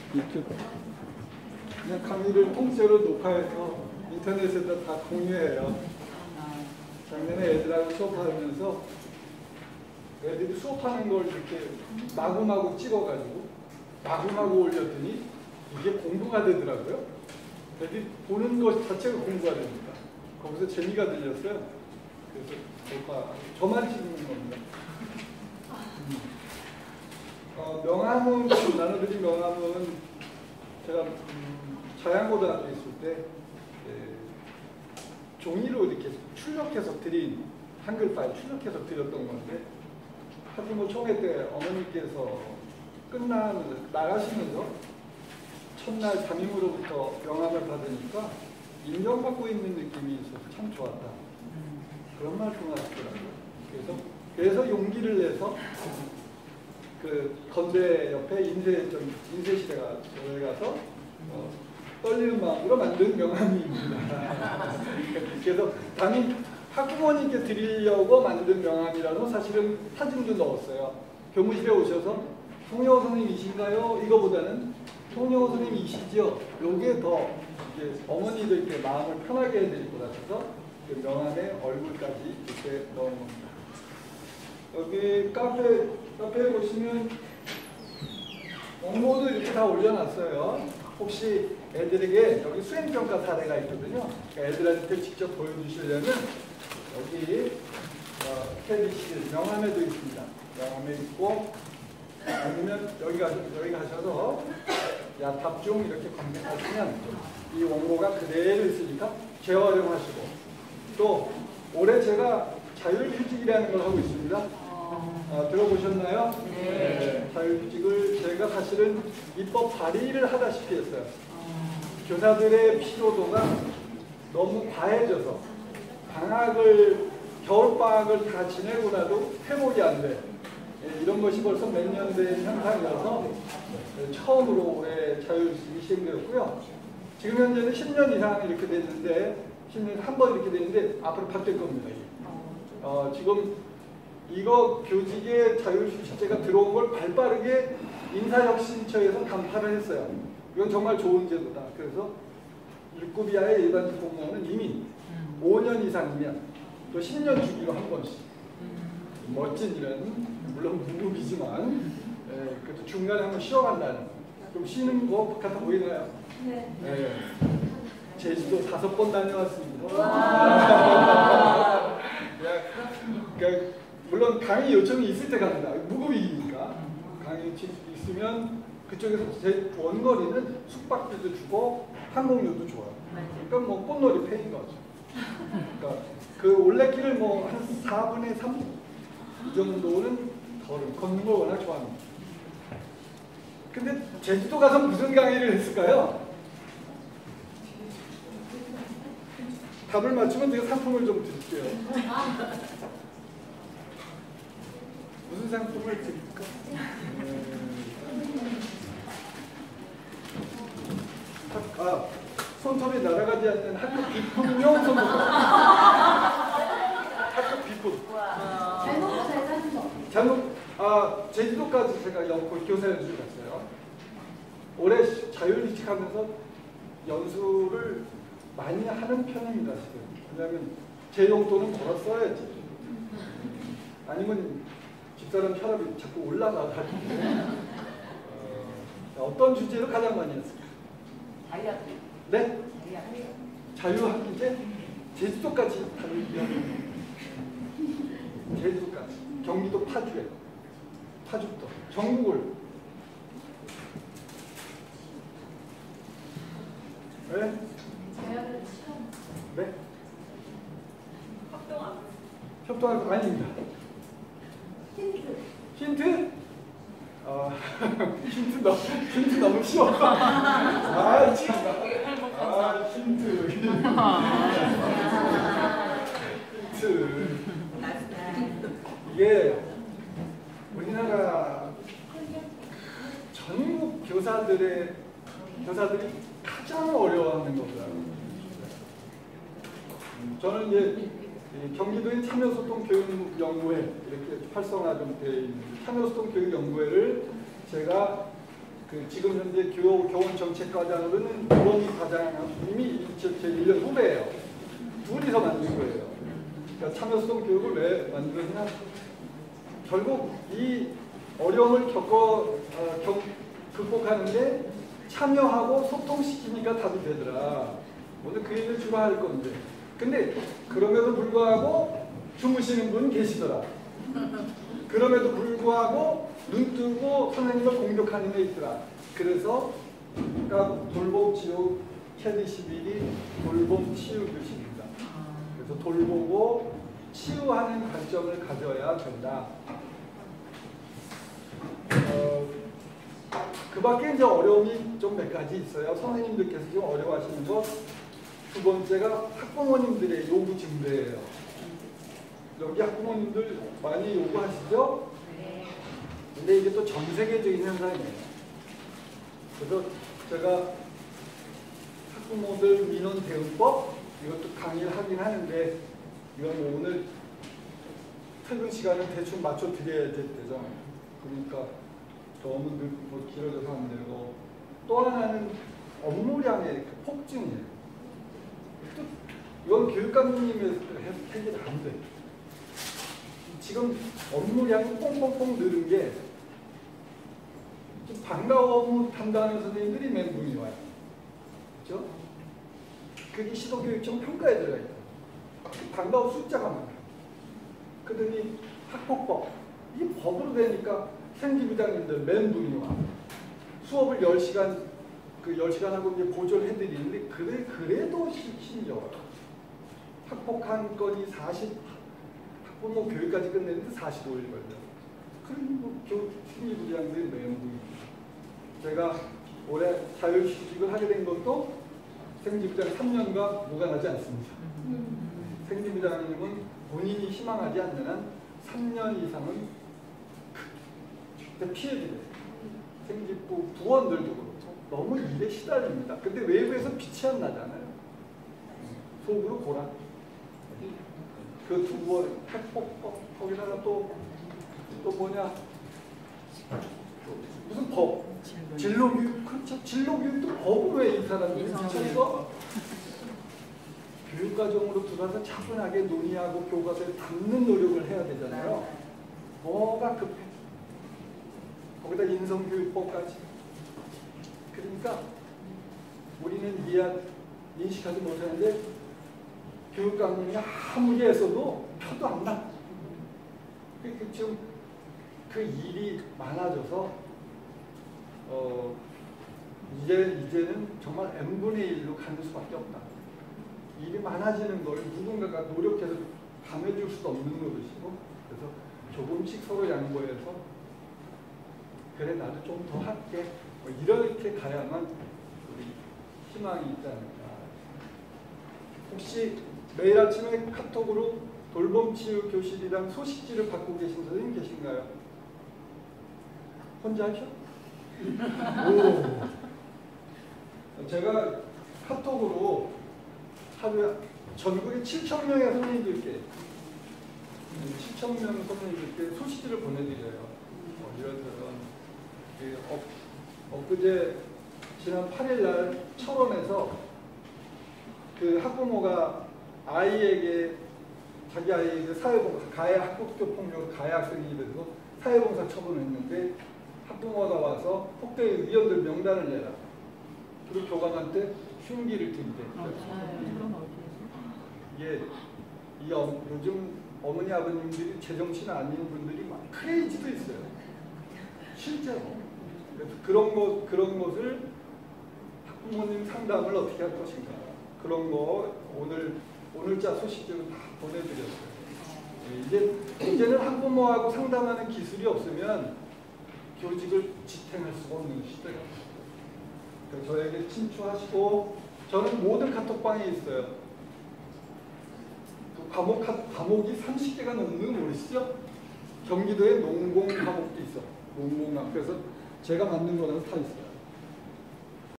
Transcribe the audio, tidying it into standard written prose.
유튜브. 그냥 강의를 통째로 녹화해서 인터넷에다 다 공유해요. 작년에 애들하고 수업하면서 애들이 수업하는 걸 이렇게 마구마구 찍어가지고 마구마구 올렸더니 이게 공부가 되더라고요. 애들이 보는 것 자체가 공부가 됩니다. 거기서 재미가 들렸어요. 그래서 녹화, 저만 찍는 겁니다. 명함은, 나눠드린 명함은 제가 자양고등학교 있을 때 종이로 이렇게 출력해서 드린 한글 파일 출력해서 드렸던 건데 하여튼 뭐 총회 때 어머니께서 나가시면서 첫날 담임으로부터 명함을 받으니까 인정받고 있는 느낌이 있어서 참 좋았다. 그런 말씀을 하시더라고요. 그래서 용기를 내서 그 건대 옆에 인쇄실에 가서 떨리는 마음으로 만든 명함입니다. 그래서 담임 학부모님께 드리려고 만든 명함이라서 사실은 사진도 넣었어요. 교무실에 오셔서 송영호 선생님이신가요? 이거보다는 송영호 선생님이시죠? 요게 더 이제 어머니들께 마음을 편하게 해드릴 것 같아서 그 명함에 얼굴까지 이렇게 넣은 겁니다. 여기 카페에 보시면 원고도 이렇게 다 올려놨어요. 혹시 애들에게 여기 수행평가 사례가 있거든요. 그러니까 애들한테 직접 보여주시려면 여기 KBC 명함에도 있습니다. 명함에 있고 아니면 여기 가셔서 야탑중 이렇게 검색하시면 이 원고가 그대로 있으니까 재활용하시고 또 올해 제가 자율휴직이라는 걸 하고 있습니다. 들어보셨나요? 네. 자율휴직을 제가 사실은 입법 발의를 하다시피 했어요. 교사들의 피로도가 너무 과해져서 겨울방학을 다 지내고 나도 회복이 안 돼. 이런 것이 벌써 몇 년 된 현상이어서 처음으로 올해 자율휴직이 시행되었고요. 지금 현재는 10년 이상 이렇게 됐는데 10년에 한 번 이렇게 됐는데 앞으로 바뀔 겁니다. 지금 이거 교직의 자율휴직제가 들어온 걸 발빠르게 인사혁신처에서 간파를 했어요. 이건 정말 좋은 제도다. 그래서 6급 이하의 일반직 공무원은 이미 5년 이상이면 또 10년 주기로 한 번씩 멋진 일은 물론 무급이지만 그래도 중간에 한번 쉬어간다는 좀 쉬는 거 같아 보이나요? 네. 제주도 5번 다녀왔습니다. 그러니까 물론 강의 요청이 있을 때 갑니다. 무급이니까 강의 있으면 그쪽에서 제 원거리는 숙박비도 주고 항공료도 줘요. 그러니까 뭐 꽃놀이 패인 거죠. 그러니까 그 올레길을 뭐 한 4분의 3 이 정도는 걷는 걸 워낙 좋아합니다. 근데 제주도 가서 무슨 강의를 했을까요? 답을 맞추면 제가 상품을 좀 드릴게요. 무슨 상품을 드릴까? 손톱이 날아가지 않는 학교 비품용 손톱. 학교 비품. 제주도까지 제가 교사연수를 갔어요. 올해 자율휴직하면서 연수를 많이 하는 편입니다. 지금. 왜냐하면 제 용돈은 벌어 써야지. 아니면 집사람 혈압이 자꾸 올라가가지고 어떤 주제로 가장 많이 했을까요? 자유학기. 네? 자유학기제? 제주도까지 제주도까지. 경기도 파주부터 전국을. 네? 네? 협동할 거 아닙니다. 힌트? 힌트 너무 쉬워. 힌트. 이게 우리나라 전국 교사들이 가장 어려워하는 거더라고요. 저는 이제 경기도의 참여소통교육연구회 이렇게 활성화 좀 되어 있는 참여소통교육연구회를 제가 지금 현재 교원정책과장으로는 우원희 과장님이 제 1년 후배예요. 둘이서 만든 거예요. 그러니까 참여성 교육을 왜 만들었냐? 결국 이 어려움을 극복하는데 참여하고 소통시키니까 답이 되더라. 오늘 그 얘기를 주로 할 건데. 근데 그럼에도 불구하고 주무시는 분 계시더라. 그럼에도 불구하고 눈 뜨고 선생님을 공격하는 애 있더라. 그래서 돌봄치유 캐디 11이 돌봄치유 교실입니다. 그래서 돌보고 치유하는 관점을 가져야 된다. 그 밖에 이제 어려움이 좀 몇 가지 있어요. 선생님들께서 좀 어려워하시는 것. 두 번째가 학부모님들의 요구 증대예요. 여기 학부모님들 많이 요구하시죠? 근데 이게 또 전 세계적인 현상이에요. 그래서 제가 학부모들 민원 대응법 이것도 강의를 하긴 하는데 이건 오늘 퇴근 시간은 대충 맞춰 드려야 되죠. 그러니까 너무 길어져서 안 되고 또 하나는 업무량의 폭증이에요. 이건 교육감님의 해결이 안 돼. 지금 업무량이 뽕뽕뽕 늘은 게 방과후 업무 담당하는 선생님들이 멘붕이 와요. 그렇죠? 그게 시도교육청 평가에 들어가 있다. 방과후 숫자가 많아요. 그러더니 학폭법. 이 법으로 되니까 생지부장님들 멘붕이 와. 수업을 10시간, 그 10시간 하고 이제 보조를 해드리는데 그래도 힘겨워요. 학폭한 건이 학부모 교육까지 끝내는데 45일 걸려요. 그러니 뭐 생지부장들이 멘붕입니다. 제가 올해 자율휴직을 하게 된 것도 생지부장 3년과 무관하지 않습니다. 생지부장님은 본인이 희망하지 않는 한 3년 이상은 피해드려요. 생지부 부원들도 그렇고 너무 일에 시달립니다. 근데 외부에서 빛이 안 나잖아요. 속으로 고라. 그 두 번 학폭법 거기다가 또 뭐냐 무슨 법 진로교육 그렇죠. 진로교육도 법으로 해. 이 사람들이 미쳐서 교육과정으로 들어와서 차분하게 논의하고 교과서에 담는 노력을 해야 되잖아요. 뭐가 급해. 거기다 인성교육법까지. 그러니까 우리는 인식하지 못하는데 교육감님이 아무리 애써도 표도 안 나. 지금 그 일이 많아져서 이제는 정말 n분의 1로 가는 수밖에 없다. 일이 많아지는 걸 누군가가 노력해서 감해줄 수도 없는 노릇이고 그래서 조금씩 서로 양보해서 그래 나도 좀 더 할게 뭐 이렇게 가야만 우리 희망이 있지 않을까. 혹시 매일 아침에 카톡으로 돌봄치유 교실이랑 소식지를 받고 계신 선생님 계신가요? 혼자 하셔? 오. 제가 카톡으로 하루에 전국에 7,000명의 선생님들께 7,000명 선생님들께 소식지를 보내드려요. 이런저런 엊그제 지난 8일날 철원에서 그 학부모가 자기 아이에게 사회봉사, 가해 학교폭력 가해 학생이 돼서 사회봉사 처분을 했는데 학부모가 와서 폭대 위원들 명단을 내라. 그리고 교감한테 흉기를 든대. 요즘 어머니 아버님들이 제정신 아닌 분들이 막 크레이지도 있어요. 실제로. 그래서 그런 것을 학부모님 상담을 어떻게 할 것인가. 그런 거 오늘자 소식들을 다 보내드렸어요. 이제는 학부모하고 상담하는 기술이 없으면 교직을 지탱할 수가 없는 시대가. 그래서 저에게 친추하시고 저는 모든 카톡방에 있어요. 그 과목이 30개가 넘는 거 모르시죠? 경기도에 농공 과목도 있어. 농공학. 그래서 제가 만든 거라서 다 있어요.